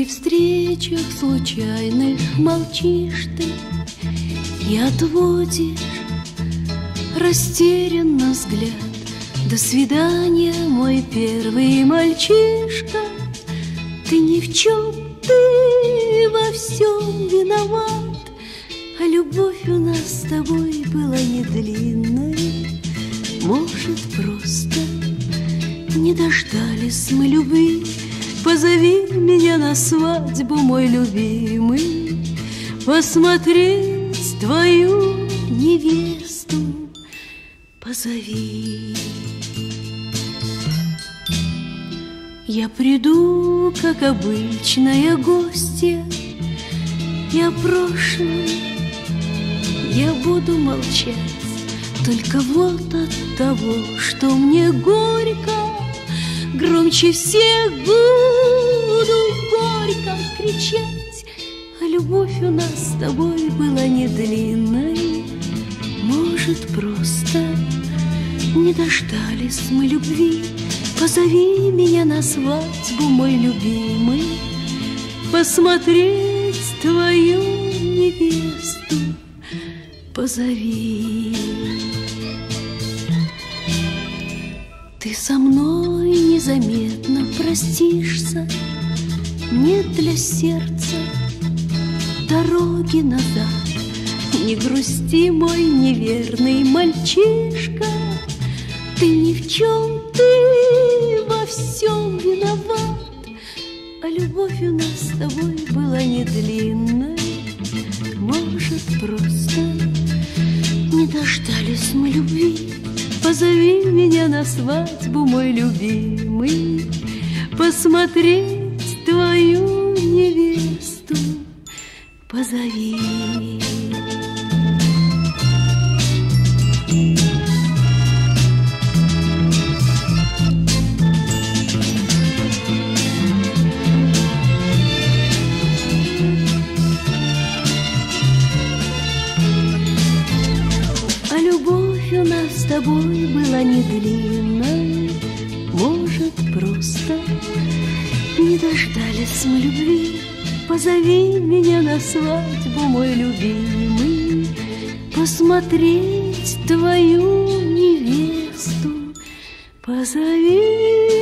встречах случайных молчишь ты и отводишь растерянно взгляд. До свидания, мой первый мальчишка. Ты ни в чем, ты во всем виноват. А любовь у нас с тобой была не длинной. Может, просто не дождались мы любви. Позови меня на свадьбу, мой любимый, посмотреть твою невесту. Позови. Я приду, как обычная гостья. Я прошлое, я буду молчать. Только вот от того, что мне горько, громче всех буду горько кричать. А любовь у нас с тобой была не длинной. Может, просто не дождались мы любви. Позови меня на свадьбу, мой любимый, посмотреть твою невесту. Позови. Ты со мной незаметно простишься. Нет для сердца дороги назад. Не грусти, мой неверный мальчишка. Ты ни в чем, ты во всем виноват. А любовь у нас с тобой была не длинной. Может, просто не дождались мы любви. Позови меня на свадьбу, мой любимый, посмотреть твою невесту. Позови. У нас с тобой была не длинной. Может, просто не дождались мы любви. Позови меня на свадьбу, мой любимый, посмотреть твою невесту. Позови.